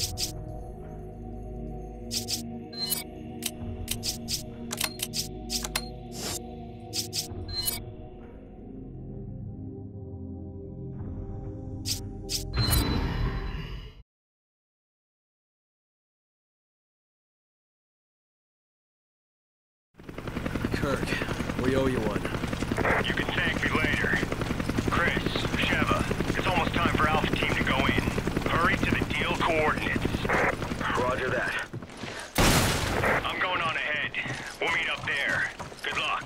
Kirk, we owe you one. You can thank me later. Chris, Sheva, it's almost time for Alpha Team to go in. Hurry to the deal coordinates. Roger that. I'm going on ahead. We'll meet up there. Good luck.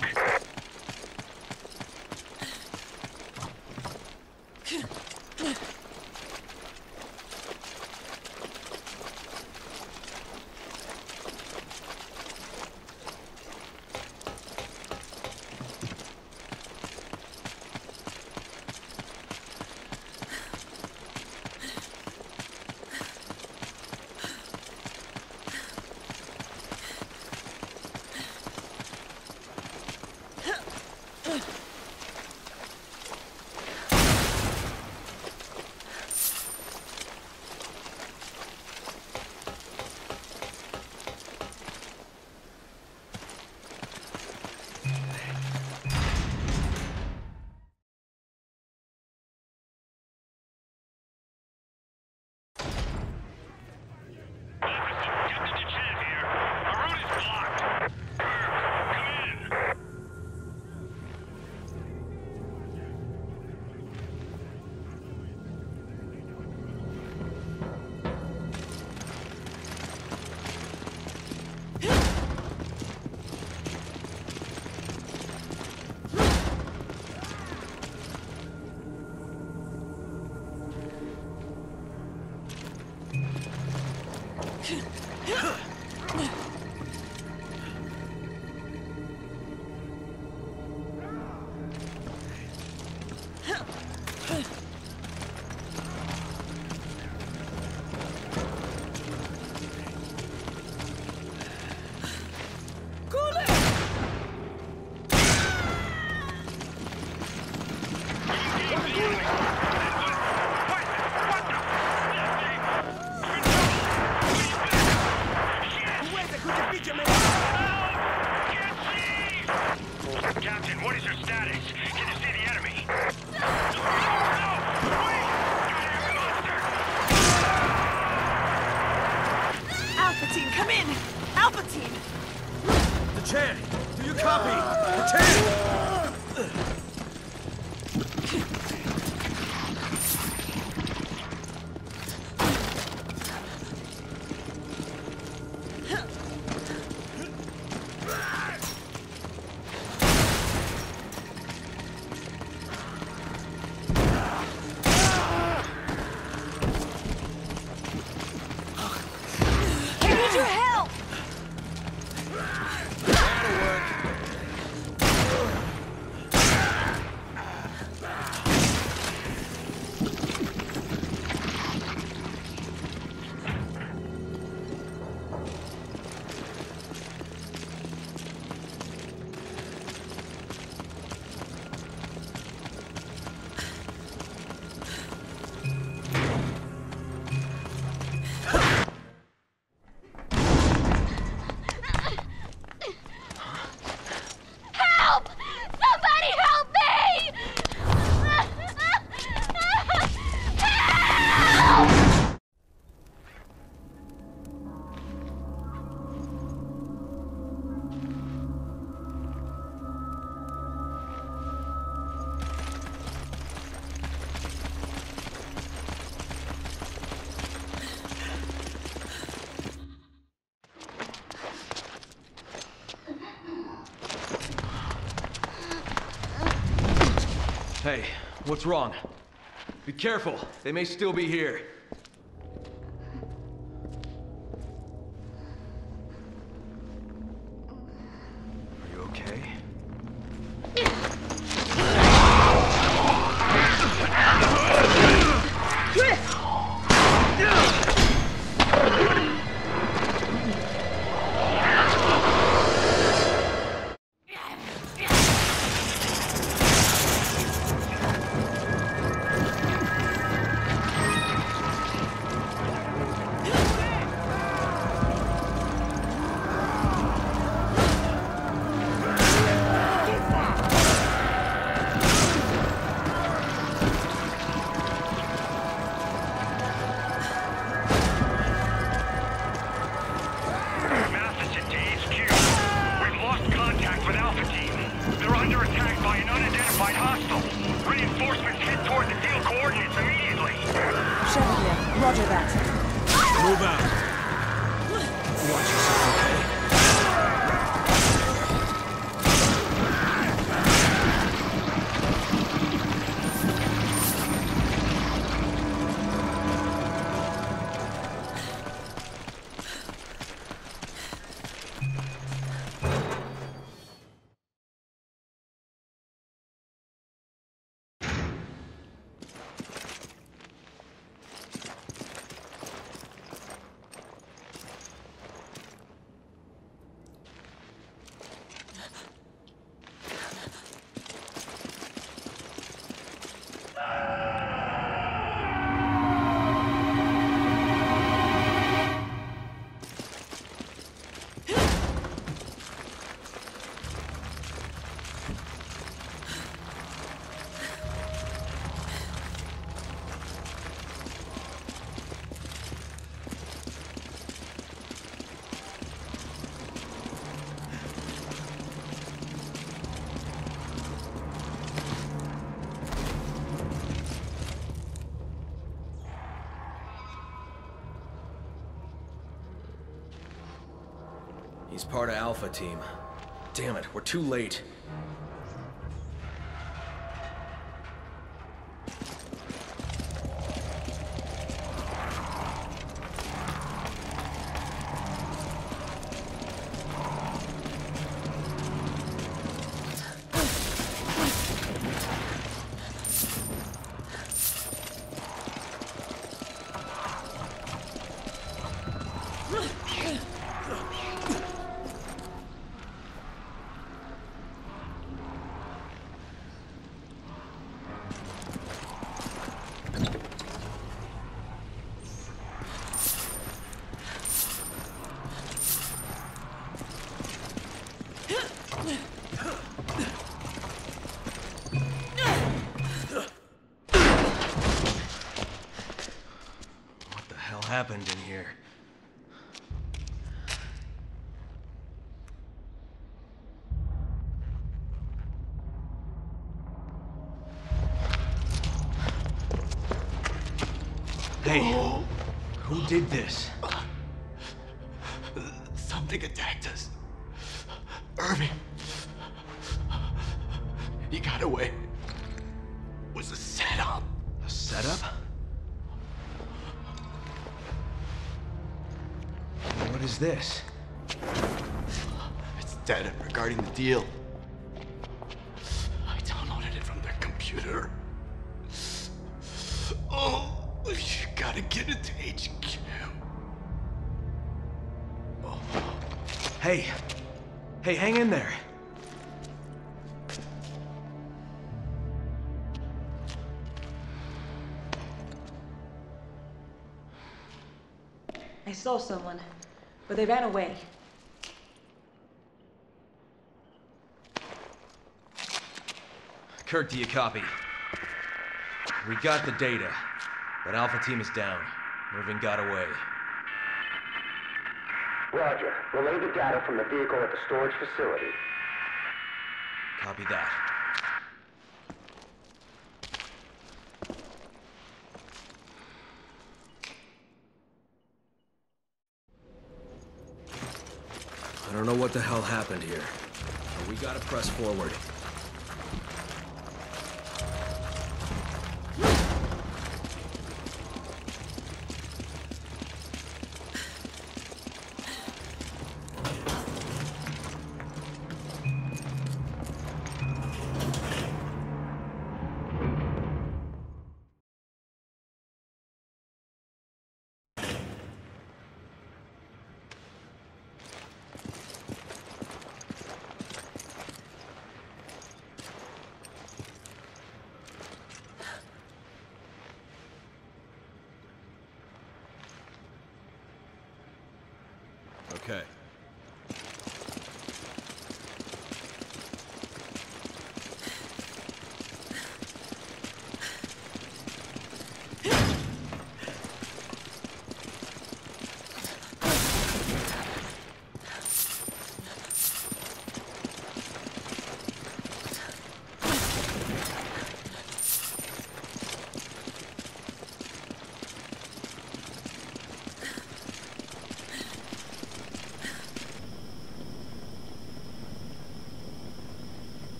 Captain, what is your status? Can you see the enemy? Alpha Team, come in! Alpha Team! Chan, do you copy? Chan! Hey, what's wrong? Be careful, they may still be here. Are you okay? Roger that. Move out. Watch yourself, okay? He's part of Alpha Team. Damn it, we're too late. Happened in here? Hey, who did this? Something attacked us. Irving. He got away. It was a setup. A setup? What is this? It's data regarding the deal. I downloaded it from their computer. Oh, you gotta get it to HQ. Oh. Hey, hang in there. I saw someone, but they ran away. Kirk, do you copy? We got the data, but Alpha Team is down. Irving got away. Roger. Relay the data from the vehicle at the storage facility. Copy that. I don't know what the hell happened here, but we gotta press forward.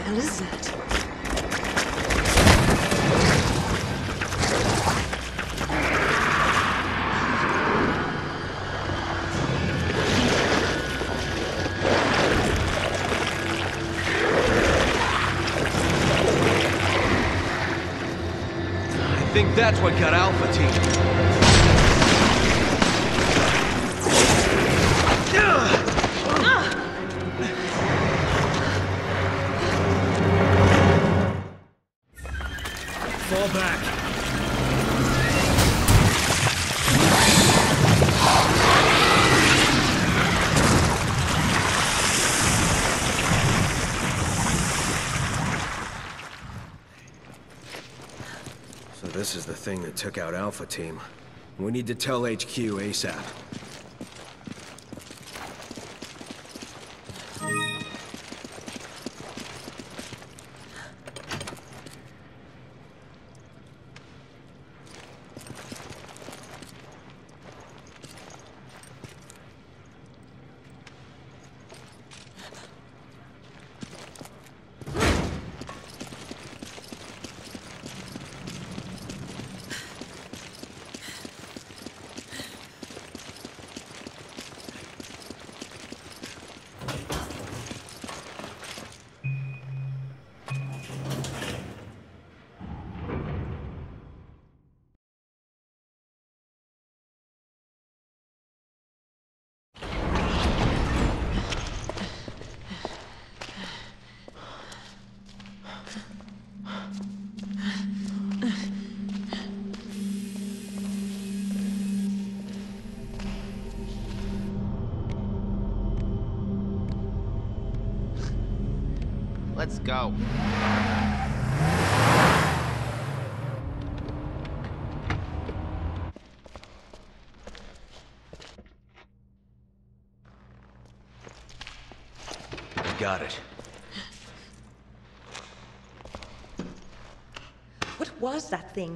hell is that? I think that's what got Alpha Team. Fall back. So this is the thing that took out Alpha Team. We need to tell HQ ASAP. Let's go. Got it. What was that thing?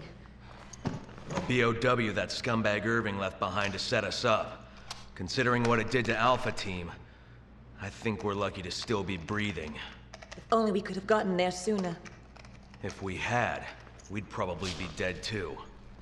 BOW that scumbag Irving left behind to set us up. Considering what it did to Alpha Team, I think we're lucky to still be breathing. If only we could have gotten there sooner. If we had, we'd probably be dead too.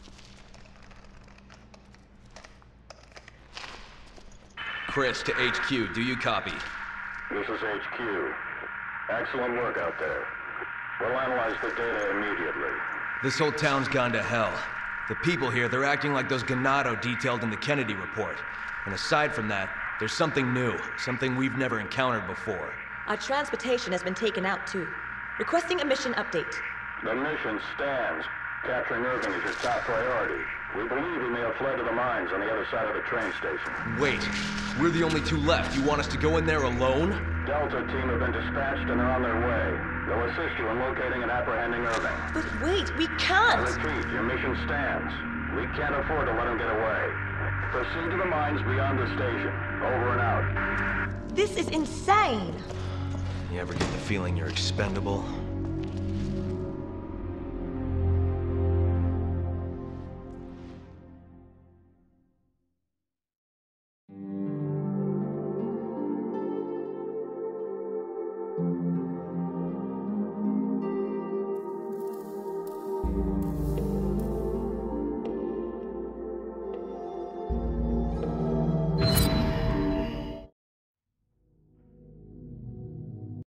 Chris to HQ, do you copy? This is HQ. Excellent work out there. We'll analyze the data immediately. This whole town's gone to hell. The people here, they're acting like those Ganado detailed in the Kennedy report. And aside from that, there's something new, something we've never encountered before. Our transportation has been taken out too. Requesting a mission update. The mission stands. Capturing Irving is your top priority. We believe he may have fled to the mines on the other side of the train station. Wait, we're the only two left. You want us to go in there alone? Delta team have been dispatched and are on their way. They'll assist you in locating and apprehending Irving. But wait, we I can't! repeat, your mission stands. We can't afford to let him get away. Proceed to the mines beyond the station. Over and out. This is insane! You ever get the feeling you're expendable?